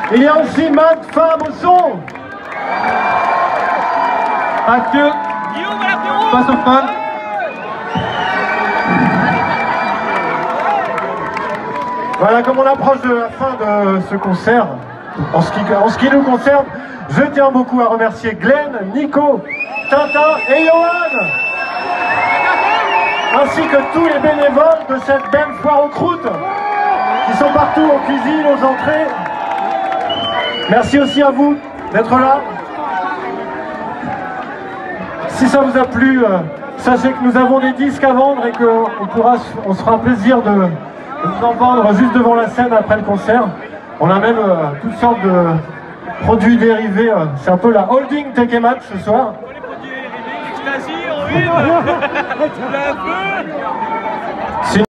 Il y a aussi Matt Fab au son. Mathieu, passe au fan. Voilà, comme on approche de la fin de ce concert, en ce qui nous concerne, je tiens beaucoup à remercier Glenn, Nico, Tintin et Johan, ainsi que tous les bénévoles de cette belle foire aux croûtes, qui sont partout en cuisine, aux entrées. Merci aussi à vous d'être là. Si ça vous a plu, sachez que nous avons des disques à vendre et qu'on se fera un plaisir de vous en vendre juste devant la scène après le concert. On a même toutes sortes de produits dérivés. C'est un peu la holding Tekemat ce soir.